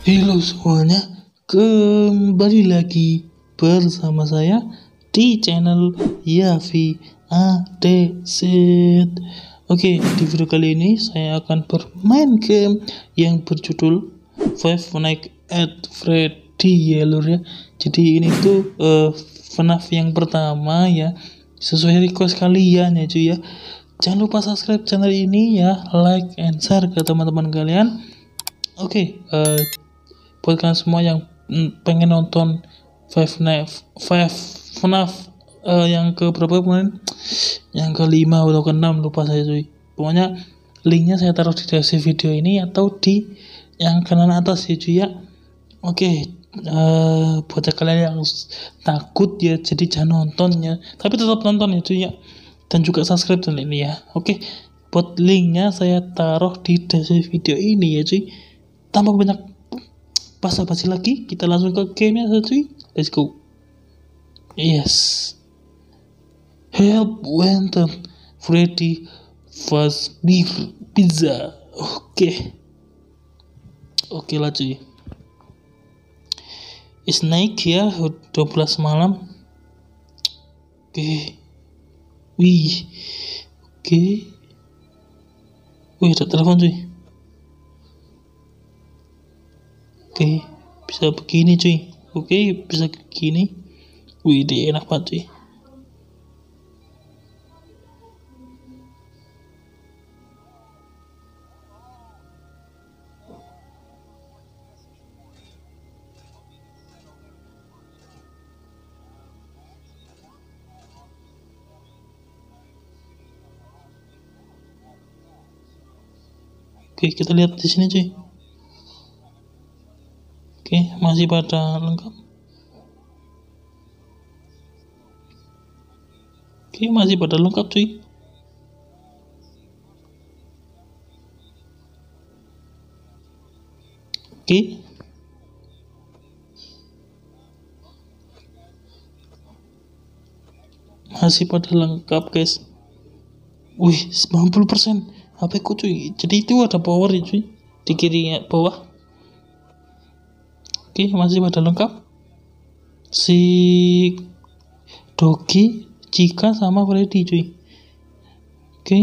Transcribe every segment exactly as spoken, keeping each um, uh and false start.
Halo semuanya, kembali lagi bersama saya di channel Yavi A D Z. Oke, di video kali ini saya akan bermain game yang berjudul Five Nights at Freddy ya lur ya. Jadi ini tuh uh, F NAF yang pertama ya, sesuai request kalian ya cuy ya. Jangan lupa subscribe channel ini ya, like and share ke teman-teman kalian. Oke, uh, buat kalian semua yang mm, pengen nonton Five Nights Five F NAF uh, yang ke berapa kemarin, yang kelima atau keenam lupa saya cuy. Pokoknya linknya saya taruh di deskripsi video ini atau di yang kanan atas ya cuy ya. Oke, uh, buat kalian yang takut ya, jadi jangan nonton ya, tapi tetap nonton ya cuy ya, dan juga subscribe channel ini ya. Oke, buat linknya saya taruh di deskripsi video ini ya cuy. Tanpa banyak basa-basi lagi, kita langsung ke gamenya saja cuy. Let's go. Yes. Help wanted Freddy Fazbear Pizza. Oke. Oke lah cuy. Is naik ya dua belas malam. Oke. Wih. Oke. Wih, ada telepon cuy. Oke, bisa begini cuy. Oke, bisa begini. Wih, dia enak banget cuy. Oke, kita lihat di sini cuy. Oke, masih pada lengkap. Oke, masih pada lengkap cuy. Oke. Masih pada lengkap guys. Wih, sembilan puluh persen H P ku cuy. Jadi itu ada power ya cuy, di kiri bawah. Oke, masih pada lengkap. Si Dogi, Cika sama Freddy cuy. Oke.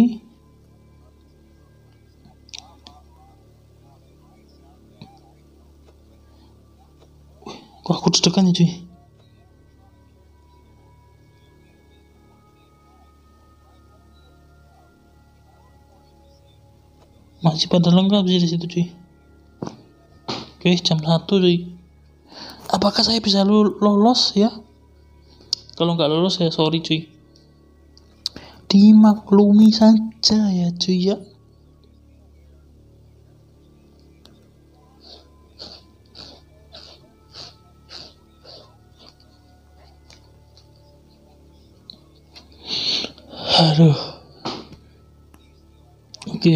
Wah, aku deg-degan ya cuy. Masih pada lengkap sih di situ cuy. Oke, jam satu cuy. Apakah saya bisa lolos ya? Kalau nggak lolos ya sorry cuy. Dimaklumi saja ya cuy ya. Aduh. Oke.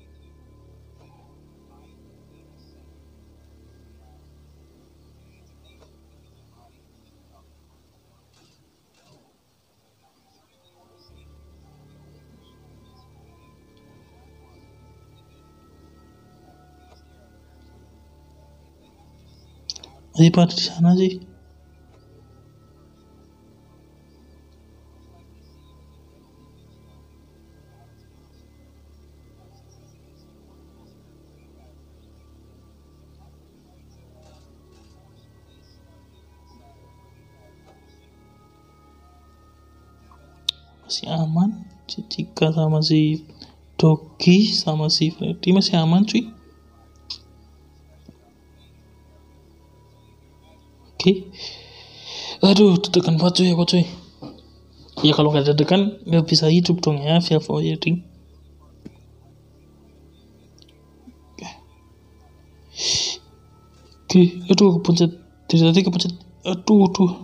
Masih pada di sana sih. Masih aman. Si Cika sama si Dogi sama si Freddy masih aman cuy. Oke. Aduh, deg-degan banget cuy aku cuy. Ya kalau nggak deg-degan nggak bisa hidup dong ya, via voyaging. Oke. Oke, aduh kepencet. Dari tadi kepencet. Aduh, aduh.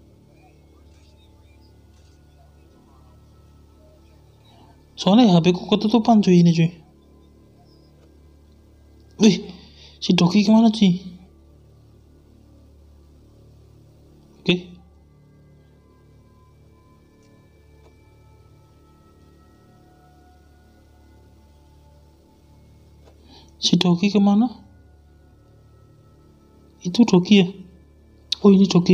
Soalnya H P ku ketutupan cuy ini cuy. Wih, si Dogi kemana cuy? Oke. Si Dogi kemana? Itu Doki ya? Oh ini Doki.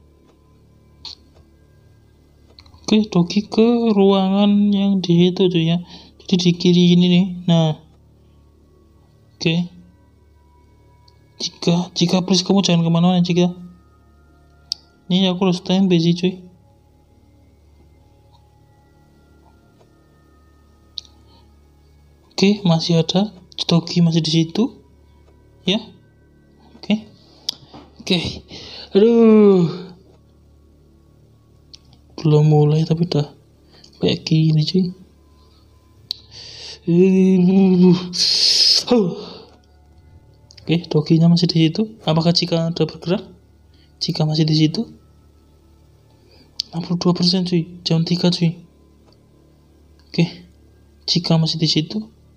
Oke, Doki ke ruangan yang di itu tuh ya. Jadi di kiri ini nih. Nah, oke. Jika, jika please kamu jangan kemana-mana jika. Ini aku harus time busy cuy. Oke, masih ada. Doki masih di situ. Ya. Oke. Oke. Aduh. Belum mulai tapi udah kayak gini cuy. Oke, Dokinya masih di situ. Apakah jika ada bergerak? Jika masih di situ. enam puluh dua persen cuy. Jam tiga cuy. Oke. Jika masih di situ.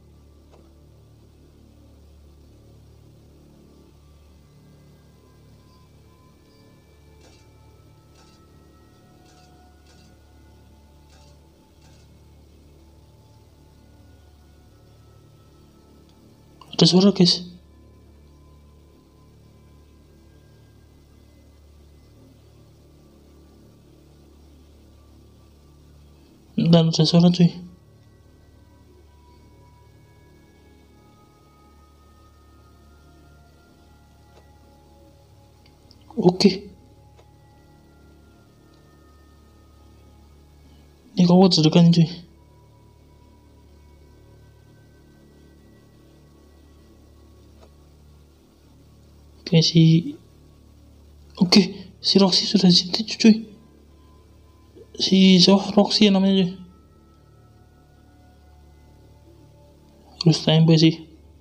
Ada suara guys. Dan ada suara cuy. Oke. Ini kau sedekahnya cuy. Oke si Oke si Roxy sudah di sini cuy. Si siapa Roxy ya namanya cuy. Harus time sih.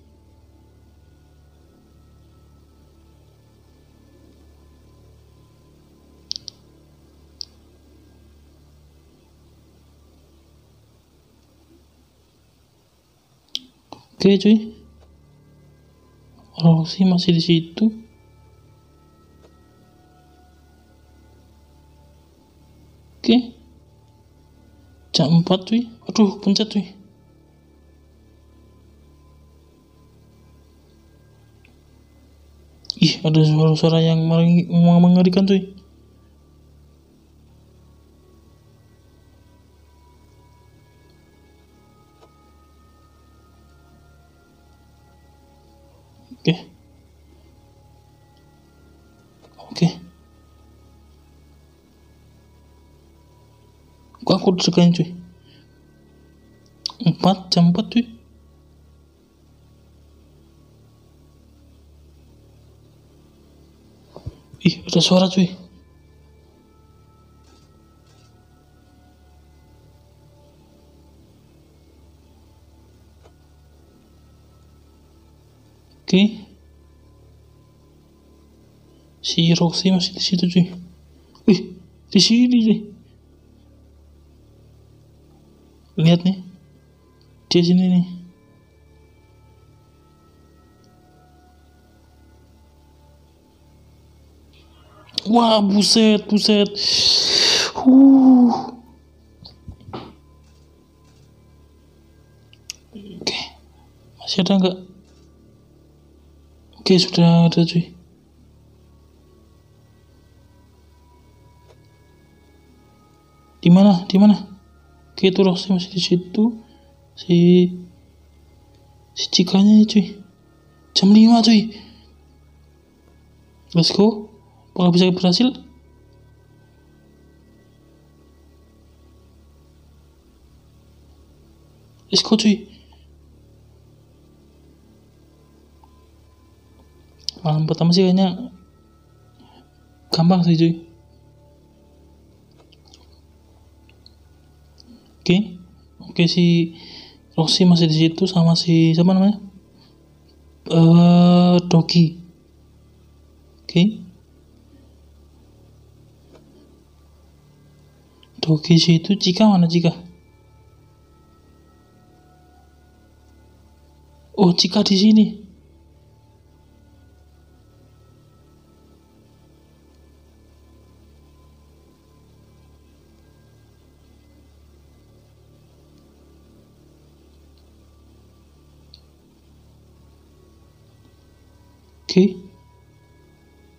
Oke cuy. Roxy masih di situ. Oke. Jam empat cuy. Aduh, pencet cuy. Ih, ada suara-suara yang mengerikan cuy. Oke. Oke. Kok aku disekain cuy? empat jam empat cuy. Ih, ada suara cuy. Oke. Si Roxy masih di situ cuy. Wih, di sini cuy. Lihat nih. Dia sini nih. Wah, buset, buset. Uh. Oke. Masih ada nggak? Oke, sudah ada cuy. Di mana? Di mana? Oke, itu Roxy masih di situ. Si si Cikanya cuy. Jam lima cuy. Let's go. Apakah bisa berhasil? Let's go cuy. Malam pertama sih kayaknya gampang sih cuy. Oke. Oke si Roxy masih di situ sama si siapa namanya? Eh uh, Doki. Oke. Doki situ Cika mana Cika? Oh, Cika di sini. Oke.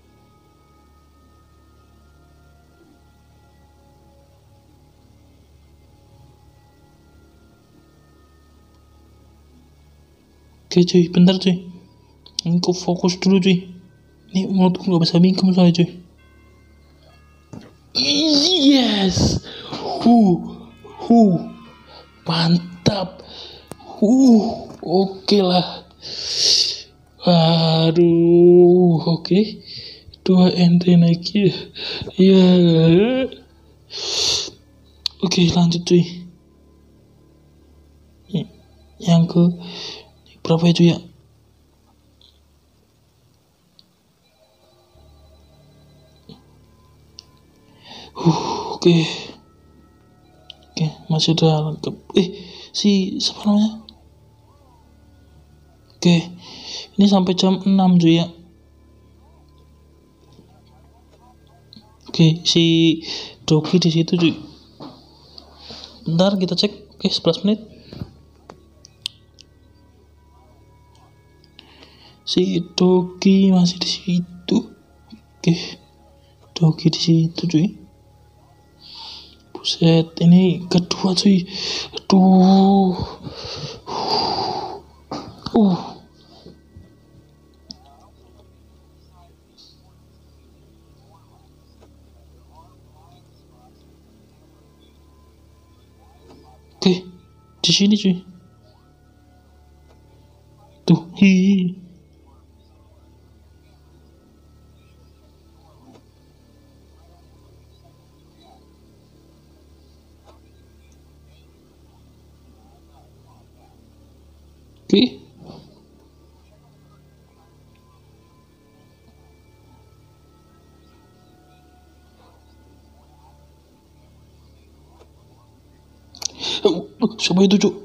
Oke cuy, bentar cuy. Ini kok fokus dulu cuy. Ini mulutku nggak bisa mingkem soalnya cuy. Yes. Huh. Huh. Mantap. Uh, oke lah. Aduh, oke. Dua ente naik ya. Ya. Oke, lanjut cuy. Yang ke berapa itu ya? Uh, oke. Oke, masih ada lengkap. Eh, si siapa namanya? Oke. Ini sampai jam enam cuy ya. Oke, si Doki di situ cuy. Bentar kita cek. Oke, sebelas menit. Si Doki masih di situ. Oke. Doki di situ cuy. Buset, ini kedua cuy. Aduh. Uh. Oke, di sini cuy. Tuh, hi. Oke. Uh, siapa itu cuy?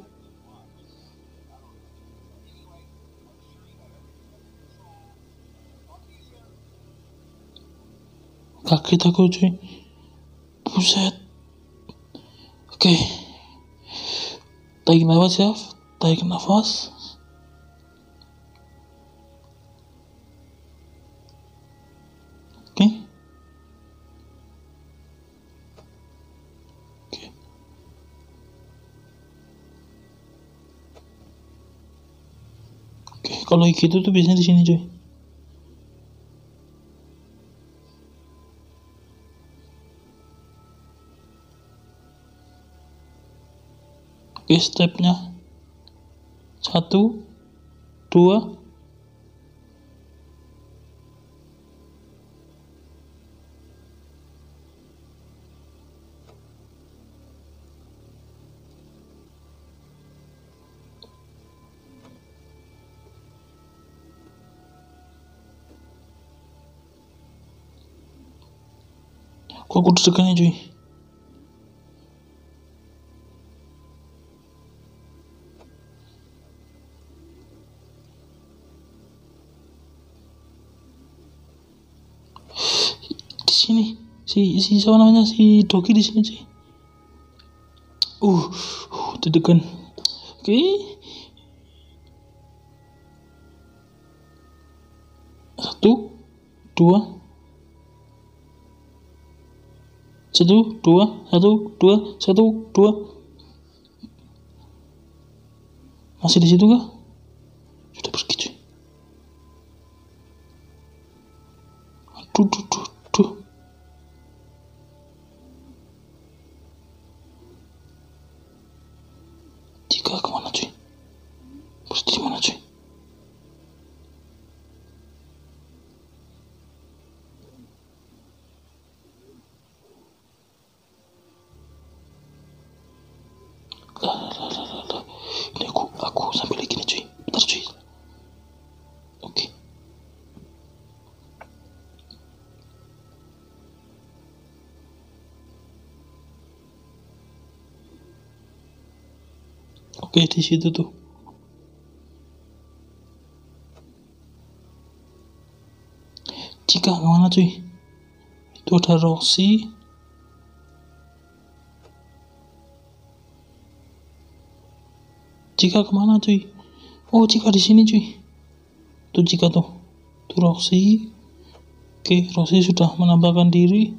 Kaget aku cuy. Buset. Oke. Tarik nafas ya. Tarik nafas. Oke. Oke. Oke, kalau gitu tuh biasanya di sini cuy. Oke, stepnya satu, dua, kok aku deg-degannya cuy. Di sini si si siapa namanya, si Doki di sini cuy. Uh, uh deg-degan. Oke. Satu, dua, satu, dua, satu, dua, satu, dua. Masih di situ kah? Sudah pergi cuy. Aduh, duh, duh, duh. Jika kemana cuy? Pasti mana cuy? Lah, lah, lah, lah, lah. Ini aku, aku sambil lagi nih cuy. Bentar cuy. Oke. Oke, di situ tuh. Jika kemana cuy? Itu ada Roxy. Jika kemana cuy? Oh, Jika di sini cuy. Tuh Jika tuh. Tuh Roxy. Oke, Roxy sudah menampakkan diri.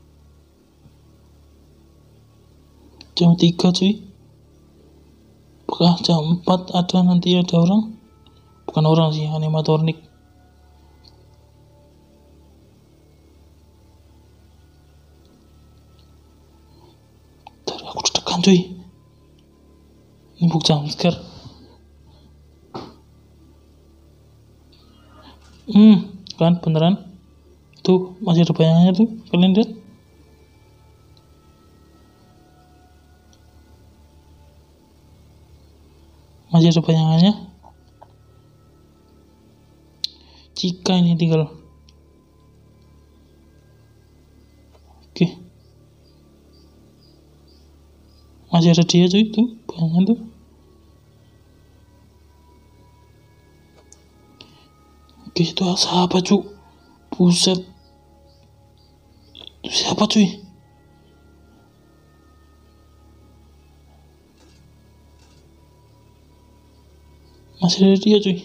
Jam tiga cuy. Apakah jam empat ada nanti ada orang? Bukan orang sih, animatronik. Tadi aku deg-degan cuy. Ini bukan jumpscare. Hmm, kan beneran. Tuh masih ada bayangannya tuh, kalian lihat? Masih ada bayangannya. Jika ini tinggal. Oke. Masih ada dia cuy, tuh bayangan tuh. Oke, itu siapa cuy? Buset. Itu siapa cuy? Masih ada dia cuy.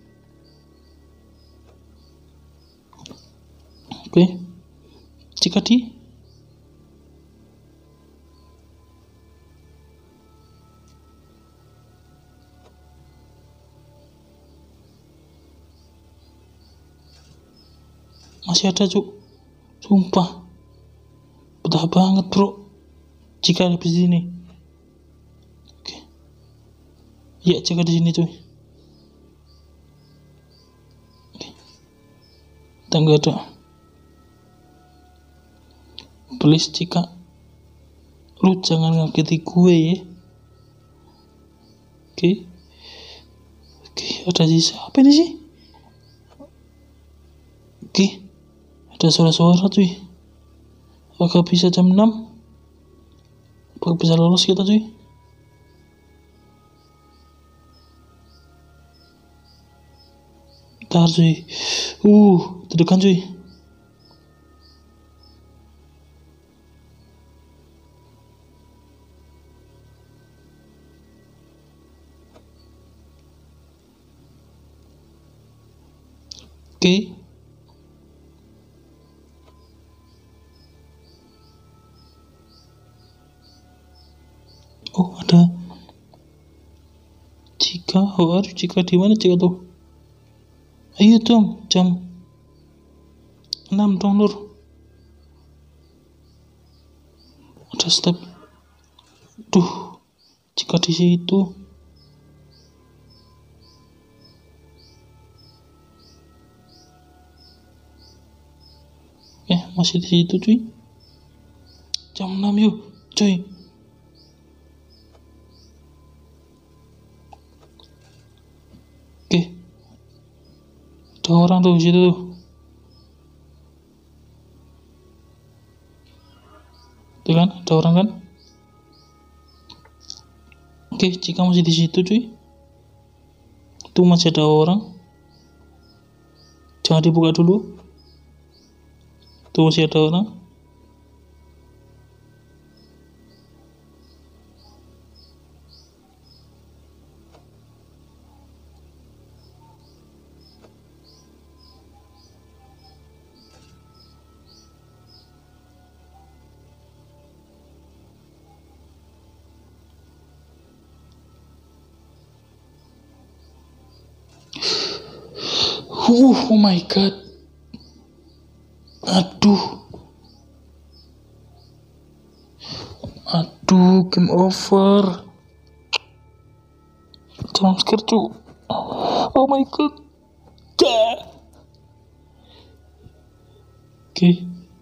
Oke. Jika di masih ada cuk, sumpah betah banget bro jika ada di sini. Oke, ya jika di sini cuy. Oke, tangga ada. Please jika lu jangan ngakiti gue ya. Oke, oke ada sisa apa ini sih? Oke, ada suara-suara cuy. Apakah bisa jam enam? Apakah bisa lolos kita cuy? Bentar cuy. Uh, deg-degan cuy. Oke. Oh ada jika, oh ada jika di mana jika tuh? Ayo dong jam enam dong Nur. Ada step. Duh, jika di situ. Eh masih di situ cuy. Jam enam yuk cuy. Oke, ada orang tuh di situ tuh. Tuh kan, ada orang kan? Oke, jika masih di situ cuy. Tuh masih ada orang. Jangan dibuka dulu. Tuh masih ada orang. Uh, oh my god. Aduh. Aduh, game over. Jump scare cu. Oh my god. Oke. Okay.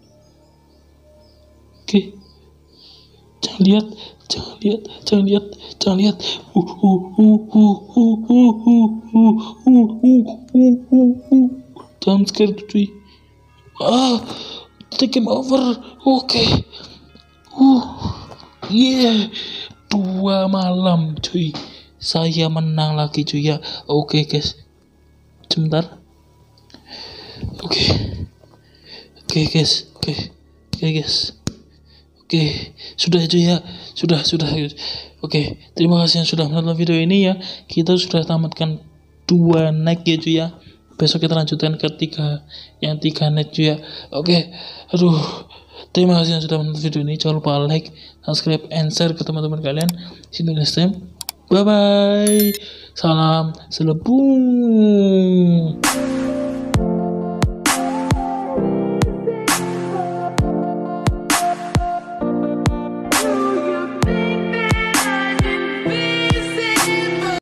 Oke. Okay. Jangan lihat, jangan lihat, jangan lihat, jangan lihat. Uh uh uh uh uh uh uh uh uh uh uh uh. Jump scare cuy. Ah, the game over. Oke. Okay. Uh. Yeah. Dua malam cuy. Saya menang lagi cuy ya. Oke okay, guys. Sebentar. Oke. Okay. Oke okay, guys. Oke. Okay. Oke okay, guys. Oke, sudah cuy ya, sudah sudah. Oke, terima kasih yang sudah menonton video ini ya. Kita sudah tamatkan dua night ya cuy ya. Besok kita lanjutkan ke tiga, yang tiga night cuy ya. Oke, aduh, terima kasih yang sudah menonton video ini. Jangan lupa like, subscribe, and share ke teman-teman kalian. See you next time. Bye bye. Salam selebung.